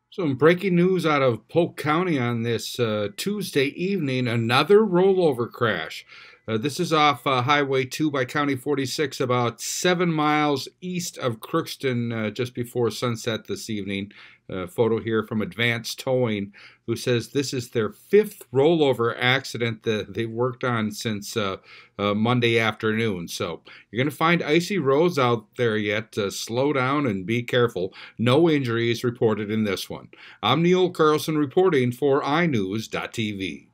Some breaking news out of Polk County on this Tuesday evening. Another rollover crash. This is off Highway 2 by County 46, about 7 miles east of Crookston, just before sunset this evening. Photo here from Advanced Towing, who says this is their fifth rollover accident that they've worked on since Monday afternoon. So you're going to find icy roads out there yet. Slow down and be careful. No injuries reported in this one. I'm Neil Carlson reporting for iNews.tv.